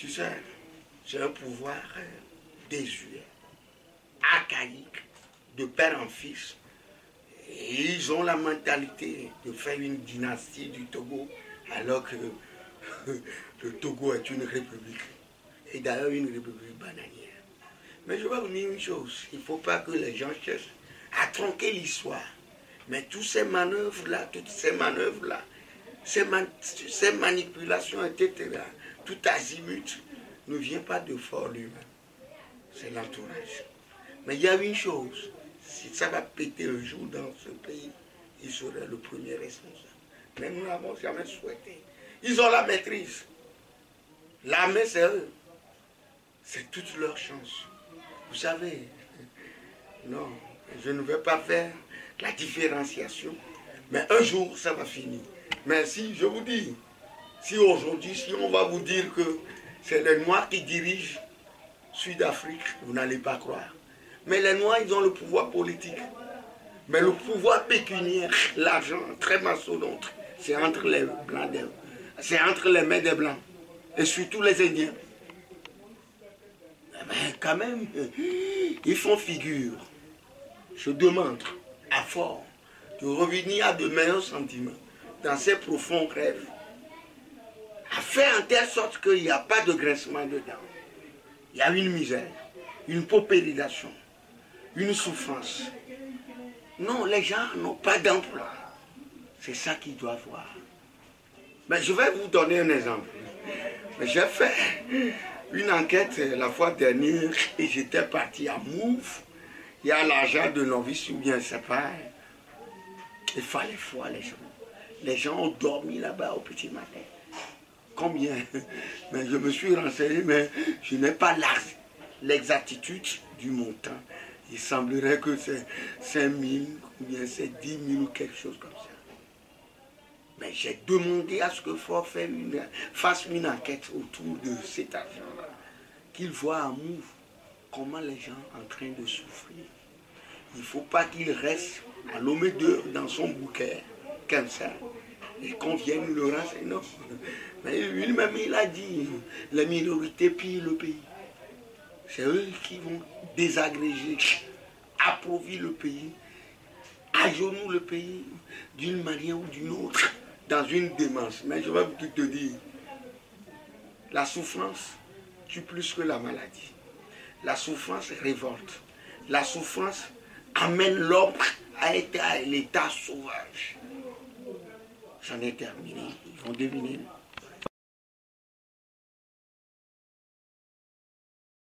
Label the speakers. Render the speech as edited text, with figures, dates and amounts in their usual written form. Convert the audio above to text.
Speaker 1: Tu sais, c'est un pouvoir désuet, archaïque, de père en fils. Et ils ont la mentalité de faire une dynastie du Togo, alors que le Togo est une république. Et d'ailleurs une république bananière. Mais je vais vous dire une chose, il ne faut pas que les gens cherchent à tronquer l'histoire. Mais toutes ces manœuvres-là, ces manipulations, etc., tout azimut, ne vient pas de fort lui-même. C'est l'entourage. Mais il y a une chose, si ça va péter un jour dans ce pays, il serait le premier responsable. Mais nous n'avons jamais souhaité. Ils ont la maîtrise. L'armée, c'est eux. C'est toute leur chance. Vous savez, non, je ne vais pas faire la différenciation, mais un jour, ça va finir. Mais si, je vous dis, si aujourd'hui, si on va vous dire que c'est les Noirs qui dirigent Sud-Afrique, vous n'allez pas croire. Mais les Noirs, ils ont le pouvoir politique. Mais le pouvoir pécuniaire, l'argent, très mastodonte, c'est entre les Blancs, c'est entre les mains des Blancs, et surtout les Indiens. Mais quand même, ils font figure. Je demande à fort de revenir à de meilleurs sentiments dans ces profonds rêves, à faire en telle sorte qu'il n'y a pas de graissement dedans. Il y a une misère, une paupérisation, une souffrance. Non, les gens n'ont pas d'emploi. C'est ça qu'ils doivent voir. Mais je vais vous donner un exemple. J'ai fait une enquête la fois dernière et j'étais parti à Mouv. Il y a l'argent de novice ou bien c'est pas. Il fallait voir les gens. Les gens ont dormi là-bas au petit matin. Combien? Mais je me suis renseigné, mais je n'ai pas l'exactitude du montant. Il semblerait que c'est 5 000 ou bien c'est 10 000 ou quelque chose comme ça. Mais j'ai demandé à ce que Fort fasse une enquête autour de cet argent-là. Qu'il voit à Mouv comment les gens sont en train de souffrir. Il ne faut pas qu'il reste à l'homme d'heure dans son bouquet, comme ça, et qu'on vienne le renseigner. Non. Mais lui-même, il a dit, les minorités pillent le pays. C'est eux qui vont désagréger, appauvrir le pays, agenouiller le pays d'une manière ou d'une autre, dans une démence. Mais je vais tout te dire, la souffrance tue plus que la maladie. La souffrance révolte. La souffrance amène l'homme à être à l'état sauvage. J'en ai terminé. Ils vont deviner.